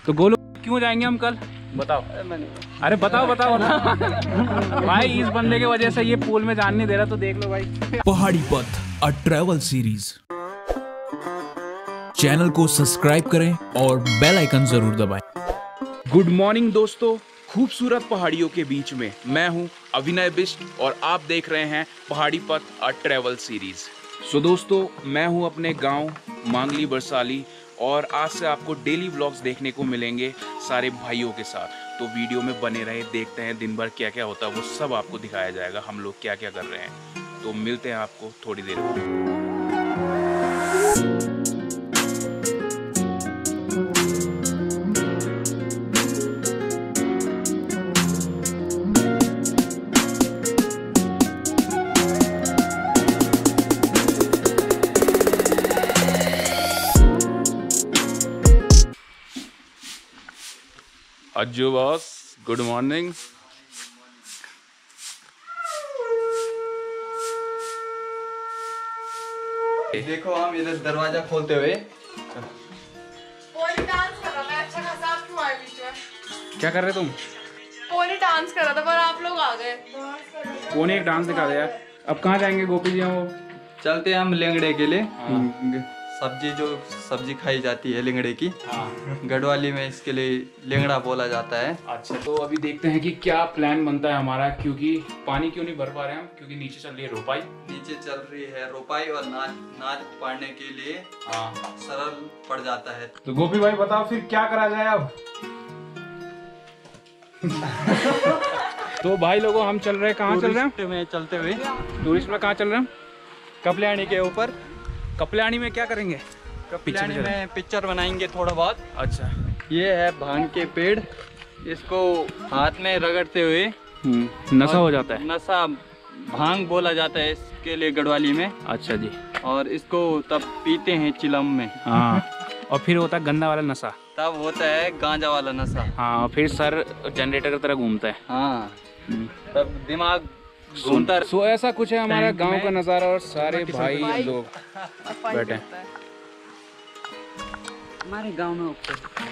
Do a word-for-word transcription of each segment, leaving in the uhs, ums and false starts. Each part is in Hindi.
तो गोलू क्यों जाएंगे हम कल, बताओ। अरे बताओ बताओ बताओ। भाई इस बंदे की वजह से ये पूल में जान नहीं दे रहा, तो देख लो भाई। Pahadi Path a travel series, channel को सब्सक्राइब करें और बेल आइकन जरूर दबाएं। गुड मॉर्निंग दोस्तों, खूबसूरत पहाड़ियों के बीच में मैं हूं अभिनय बिष्ट और आप देख रहे हैं पहाड़ी पथ अ ट्रैवल सीरीज। सो दोस्तों, मैं हूं अपने गांव मांगली बरसाली और आज से आपको डेली व्लॉग्स देखने को मिलेंगे सारे भाइयों के साथ। तो वीडियो में बने रहे, देखते हैं दिन भर क्या क्या होता है, वो सब आपको दिखाया जाएगा, हम लोग क्या क्या कर रहे हैं। तो मिलते हैं आपको थोड़ी देर में। Ajju boss, good morning. देखो हम इधर दरवाजा खोलते हुए पोनी डांस कर रहा था। अच्छा खासा आप क्यों आए बीच में? क्या कर रहे तुम? पोनी डांस कर रहा था पर आप लोग आ गए। कौन एक डांस दिखा दे यार। अब कहाँ जाएंगे गोपी जी? वो चलते हैं हम लेंगड़े के लिए। सब्जी जो सब्जी खाई जाती है लेंगड़े की, गढ़वाली में इसके लिए लेंगड़ा बोला जाता है। अच्छा, तो अभी देखते हैं कि क्या प्लान बनता है हमारा, क्योंकि पानी क्यों नहीं भर पा रहे हैं हम, क्योंकि नीचे चल रही है रोपाई। नीचे चल रही है रोपाई और नाच नाच पढ़ने के लिए हाँ सरल पड़ जाता है। तो गोपी भाई बताओ फिर क्या करा जाए अब। तो भाई लोगों, हम चल रहे हैं, कहाँ चल रहे हैं? में चलते हुए टूरिस्ट में कहाँ चल रहे हैं? कपलियाणी के ऊपर। कपलियाणी में क्या करेंगे? कपलियाणी में पिक्चर बनाएंगे थोड़ा बहुत। अच्छा, ये है भांग के पेड़, इसको हाथ में रगड़ते हुए नशा हो जाता है। नशा भांग बोला जाता है इसके लिए गढ़वाली में। अच्छा जी। और इसको तब पीते हैं चिलम में। हाँ, और फिर होता है गंदा वाला नशा, तब होता है गांजा वाला नशा। हाँ, फिर सर जनरेटर की तरह घूमता है। हाँ, तब दिमाग घूमता। सो ऐसा कुछ है हमारा गांव का नज़ारा और सारे भाई लोग बैठे हैं। हमारे गांव में उगते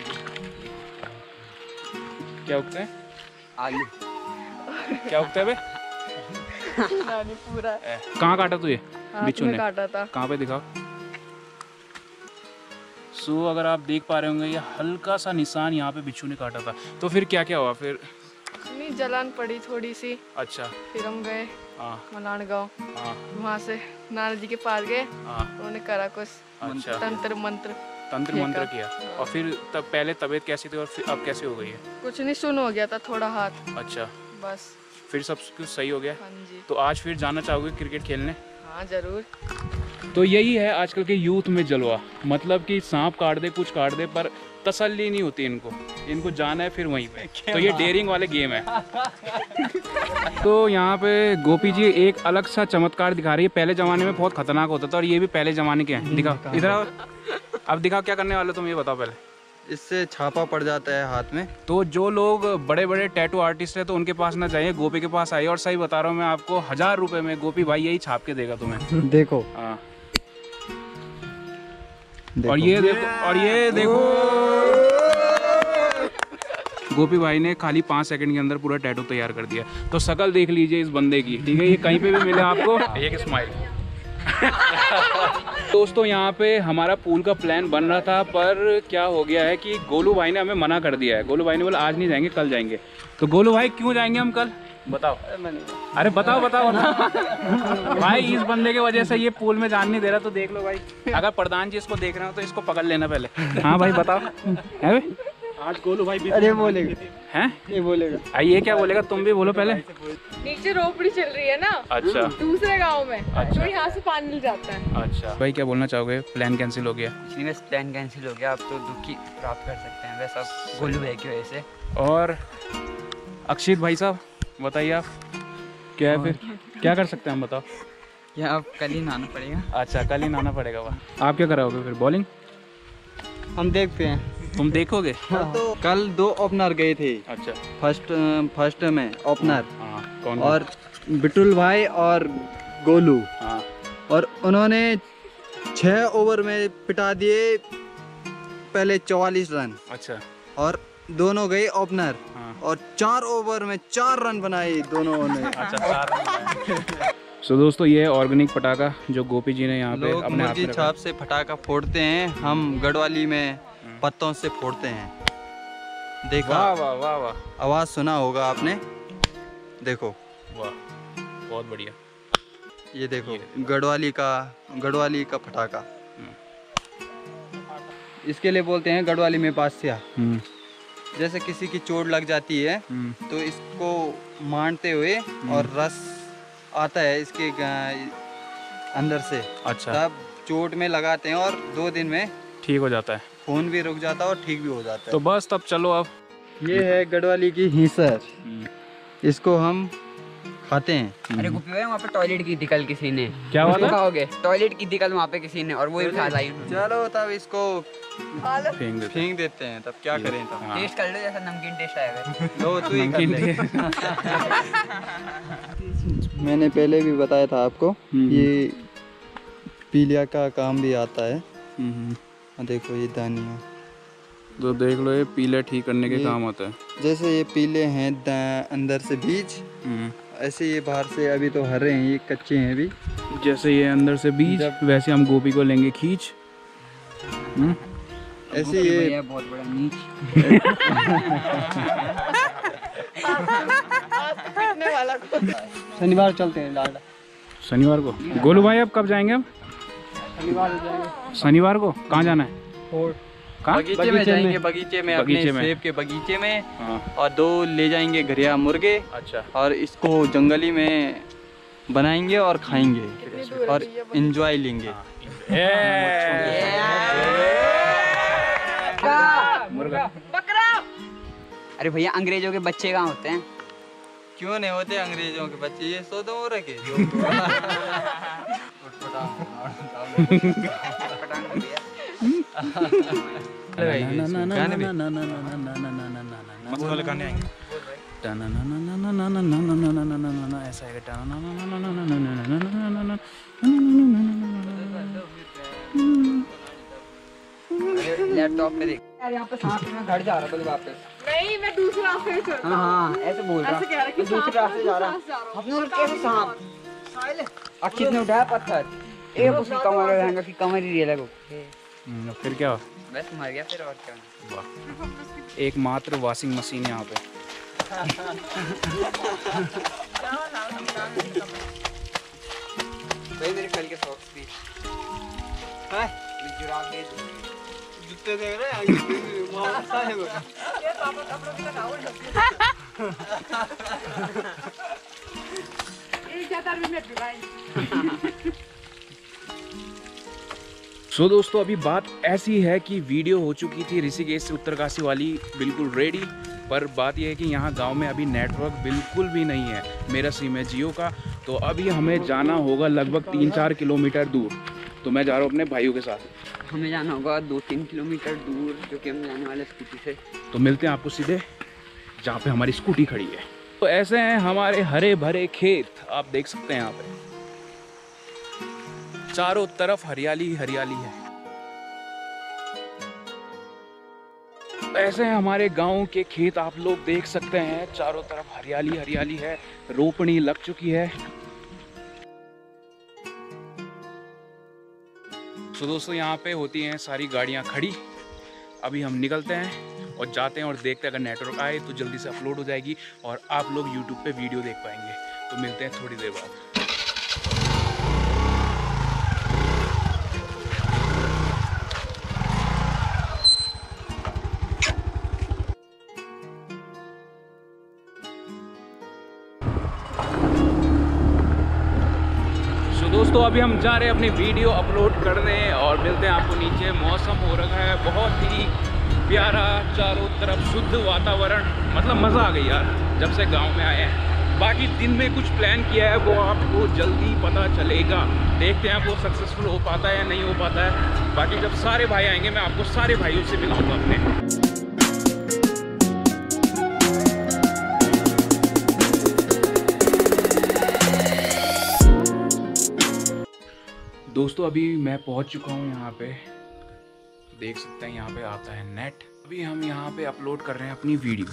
क्या उगते हैं? आलू। क्या उगता है बे? नानी पूरा कहाँ काटा तू ये? बिच्छू ने काटा था। कहाँ पे दिखाओ। सो अगर आप देख पा रहे होंगे, ये हल्का सा निशान यहाँ पे बिच्छू ने काटा था। तो फिर क्या क्या हुआ फिर? नहीं, जलन पड़ी थोड़ी सी। अच्छा, फिर हम गए मलान गाँव, हाँ, वहाँ से नाना जी के पास गए, हाँ, उन्होंने करा कुछ अच्छा, तंत्र मंत्र तंत्र मंत्र किया। और फिर तब पहले तबीयत कैसी थी और फिर अब कैसे हो गई है? कुछ नहीं, सुन हो गया था थोड़ा हाथ। अच्छा, बस फिर सब कुछ सही हो गया? हाँ जी। तो आज फिर जाना चाहोगे क्रिकेट खेलने? हाँ जरूर। तो यही है आजकल के यूथ में जलवा, मतलब कि सांप काट दे, कुछ काट दे, पर तसल्ली नहीं होती इनको, इनको जाना है फिर वहीं पे। तो ये डेयरिंग वाले गेम है। तो यहाँ पे गोपी जी एक अलग सा चमत्कार दिखा रही है। पहले जमाने में बहुत खतरनाक होता था और ये भी पहले जमाने के हैं। दिखाओ इधर आओ। अब दिखाओ क्या करने वाले तुम, ये बताओ पहले। इससे छापा पड़ जाता है हाथ में। तो जो लोग बड़े बड़े टैटू आर्टिस्ट है तो उनके पास ना जाइए, गोपी के पास आइए। और सही बता रहा हूँ मैं आपको, हजार रुपए में गोपी भाई यही छाप के देगा तुम्हें। देखो। हाँ, और ये देखो, और ये देखो, गोपी भाई ने खाली पाँच सेकंड के अंदर पूरा टैटू तैयार कर दिया। तो शकल देख लीजिए इस बंदे की, ठीक है? ये कहीं पे भी मिले आपको, एक स्माइल। दोस्तों, यहाँ पे हमारा पूल का प्लान बन रहा था, पर क्या हो गया है कि गोलू भाई ने हमें मना कर दिया है। गोलू भाई ने बोला आज नहीं जाएंगे, कल जाएंगे। तो गोलू भाई क्यों जाएंगे हम कल, बताओ। अरे बताओ बताओ बताओ। भाई इस बंदे की वजह से ये पूल में जान नहीं दे रहा, तो देख लो भाई। अगर प्रधान जी इसको देख रहे हो तो इसको पकड़ लेना पहले। हाँ भाई बताओ। है भाई? आज गोलू भाई भी अरे बोलेगा हैं? ये बोलेगा। आ, ये क्या बोलेगा? तुम भी बोलो पहले। नीचे रोपड़ी चल रही है ना। अच्छा, दूसरे गांव में। अच्छा, तो यहाँ से पानी मिल जाता है। अच्छा भाई, क्या बोलना चाहोगे? प्लान कैंसिल हो गया? बस प्लान कैंसिल हो गया, अब तो दुखी प्राप्त कर सकते हैं वैसा गोलू भाई की वजह से। और अक्षित भाई साहब बताइए, आप क्या है फिर, क्या कर सकते हैं हम, बताओ। या अब कल ही नहाना पड़ेगा। अच्छा, कल ही नहाना पड़ेगा। वाह, आप क्या कराओगे फिर? बॉलिंग हम देखते हैं। तुम देखोगे? तो कल दो ओपनर गए थे। अच्छा, फर्स्ट फर्स्ट में ओपनर। हाँ, कौन? और बिटुल भाई और गोलू। हाँ, और उन्होंने छः ओवर में पिटा दिए पहले चौवालीस रन। अच्छा, और दोनों गए ओपनर हाँ। और चार ओवर में चार रन बनाए दोनों ने। अच्छा चार। सो दोस्तों ये है ऑर्गेनिक पटाखा जो गोपी जी ने यहाँ पे लोग अपने हाथ मुर्गी में रखा है। छाप से पटाखा फोड़ते हैं, हम गढ़वाली में पत्तों से फोड़ते हैं। देखा, वाह वाह वाह वाह आवाज सुना होगा आपने। देखो वाह, बहुत बढ़िया। ये देखो गढ़वाली का गढ़वाली का पटाखा, इसके लिए बोलते हैं गढ़वाली में बादशाह। हम्म जैसे किसी की चोट लग जाती है हम्म तो इसको मारते हुए और रस आता है इसके ग- अंदर से, अच्छा तब चोट में लगाते हैं और दो दिन में ठीक हो जाता है। खून भी रुक जाता है और ठीक भी हो जाता तो बस तब चलो अब। है। ये है गढ़वाली की हिंसर, इसको हम खाते हैं। अरे गोपी भाई वहाँ पे टॉयलेट की थी कल किसी ने। क्या हुआ था? खाओगे? टॉयलेट की थी कल वहाँ पे किसी ने और वो ही खा लाई। चलो तब इसको फेंक देते फेंक देते हैं, तब क्या करें तब। हाँ। टेस्ट कर लो जैसा नमकीन टेस्ट आएगा। लो तू ही कर नमकीन ले। टे- मैंने पहले भी बताया था आपको, हम्म। ये पीलिया का काम भी आता है। हम्म, और देखो ये दानियाँ, तो देख लो ये पीले ठीक करने के ये- काम आता है। जैसे ये पीले हैं दा- अंदर से बीज, हम्म, ऐसे ये बाहर से अभी तो हरे हैं, ये कच्चे हैं अभी। जैसे ये अंदर से बीज, जब- वैसे हम गोपी को लेंगे खींच। हम्म, ऐसे गोपी ये भैया बहुत बड़ा नीच। पिटने वाला को। शनिवार चलते हैं लाडा। शनिवार को। गोलू भाई अब कब जाएंगे? अब शनिवार जाएंगे शनिवार को कहाँ जाना है? कहाँ? बगीचे में जाएंगे, बगीचे में, अपने बगीचे में। सेब के बगीचे में। हाँ, और दो ले जाएंगे घरिया मुर्गे अच्छा। और इसको जंगली में बनाएंगे और खाएंगे और एंजॉय लेंगे। मुर्गा। अरे भैया अंग्रेजों के बच्चे कहाँ होते हैं? क्यों नहीं होते अंग्रेजों के बच्चे, ये सो दो रखे जो। गाने भी। मस्त वाले गाने आएंगे। ऐसा आएगा। लैपटॉप पे देख यार, यहाँ पे सांप में घर जा रहा था वापस। नहीं, मैं दूसरे रास्ते से चलता हाँ हाँ ऐसे बोल रहा। ऐसे कह रहा कि मैं दूसरे सांप रास्ते जा रहा। दूसरे रास्ते जा रहा हूँ। अपने और कैसे सांप? और किसने उठाया पत्थर? एक उसकी कमर रहेगा कि कमर ही रियल है वो। हम्म, फिर क्या हुआ? बस मर गया फिर और क्या। एकमात्र वॉशिंग मशीन यहाँ पे। भाई मेरे कल के सॉक्स भी हाँ? जुराब दे दो। जूते देख रहे हैं? एक जाता भी मैं भिलाई। सो दोस्तों अभी बात ऐसी है कि वीडियो हो चुकी थी ऋषिकेश से उत्तरकाशी वाली बिल्कुल रेडी, पर बात यह है कि यहाँ गांव में अभी नेटवर्क बिल्कुल भी नहीं है। मेरा सिम है जियो का, तो अभी हमें जाना होगा लगभग तीन चार किलोमीटर दूर। तो मैं जा रहा हूँ अपने भाइयों के साथ। हमें जाना होगा दो तीन किलोमीटर दूर, जो कि हम जाने वाले स्कूटी से। तो मिलते हैं आपको सीधे जहाँ पे हमारी स्कूटी खड़ी है। तो ऐसे हैं हमारे हरे भरे खेत, आप देख सकते हैं यहाँ पे चारों तरफ हरियाली हरियाली है। ऐसे हैं हमारे गांव के खेत, आप लोग देख सकते हैं चारों तरफ हरियाली हरियाली है। रोपनी लग चुकी है। तो दोस्तों यहाँ पे होती हैं सारी गाड़ियाँ खड़ी। अभी हम निकलते हैं और जाते हैं और देखते हैं, अगर नेटवर्क आए तो जल्दी से अपलोड हो जाएगी और आप लोग यूट्यूब पे वीडियो देख पाएंगे। तो मिलते हैं थोड़ी देर बाद। तो दोस्तों अभी हम जा रहे हैं अपनी वीडियो अपलोड करने और मिलते हैं आपको नीचे। मौसम हो रखा है बहुत ही प्यारा, चारों तरफ शुद्ध वातावरण, मतलब मज़ा आ गई यार जब से गांव में आए हैं। बाकी दिन में कुछ प्लान किया है वो आपको जल्दी पता चलेगा। देखते हैं वो सक्सेसफुल हो पाता है या नहीं हो पाता है। बाकी जब सारे भाई आएंगे मैं आपको सारे भाइयों से मिलाऊंगा अपने। दोस्तों अभी मैं पहुंच चुका हूं यहाँ पे, देख सकते हैं यहाँ पे आता है नेट। अभी हम यहाँ पे अपलोड कर रहे हैं अपनी वीडियो।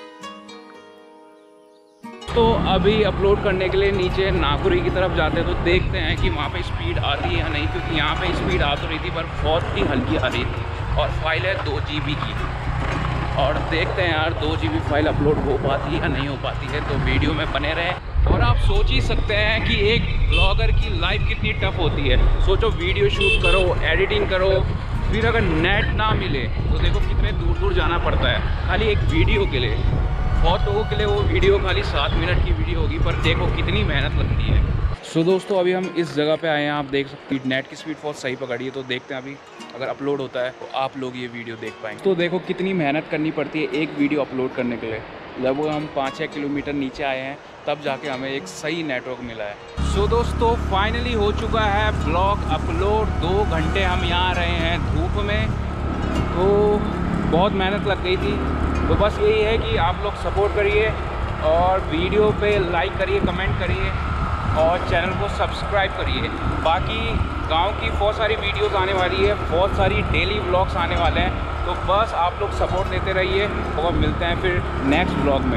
तो अभी अपलोड करने के लिए नीचे नागुरी की तरफ जाते हैं, तो देखते हैं कि वहाँ पे स्पीड आती है या नहीं, क्योंकि यहाँ पे स्पीड आ तो रही थी पर बहुत ही हल्की आ रही थी। और फाइल है दो जी बी की, और देखते हैं यार दो जी बी फाइल अपलोड हो पाती है या नहीं हो पाती है। तो वीडियो में बने रहें। और आप सोच ही सकते हैं कि एक ब्लॉगर की लाइफ कितनी टफ होती है। सोचो वीडियो शूट करो, एडिटिंग करो, फिर अगर नेट ना मिले तो देखो कितने दूर दूर जाना पड़ता है खाली एक वीडियो के लिए। बहुत लोगों के लिए वो वीडियो खाली सात मिनट की वीडियो होगी, पर देखो कितनी मेहनत लगती है। सो so, दोस्तों अभी हम इस जगह पे आए हैं, आप देख सकते हैं नेट की स्पीड बहुत सही पकड़ी है। तो देखते हैं अभी अगर अपलोड होता है तो आप लोग ये वीडियो देख पाएंगे। तो देखो कितनी मेहनत करनी पड़ती है एक वीडियो अपलोड करने के लिए। लगभग हम पाँच छः किलोमीटर नीचे आए हैं, तब जाके हमें एक सही नेटवर्क मिला है। सो so, दोस्तों फाइनली हो चुका है ब्लॉग अपलोड। दो घंटे हम यहाँ रहे हैं धूप में, तो बहुत मेहनत लग गई थी। तो बस यही है कि आप लोग सपोर्ट करिए और वीडियो पे लाइक करिए, कमेंट करिए और चैनल को सब्सक्राइब करिए। बाकी गांव की बहुत सारी वीडियोस आने वाली है, बहुत सारी डेली व्लॉग्स आने वाले हैं। तो बस आप लोग सपोर्ट देते रहिए और मिलते हैं फिर नेक्स्ट व्लॉग में।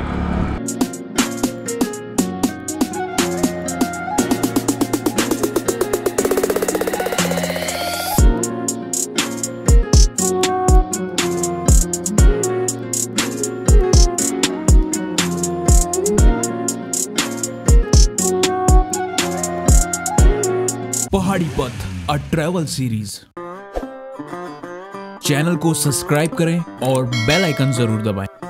Pahadi Path a travel series. Channel को सब्सक्राइब करें और बेल आइकन जरूर दबाएं।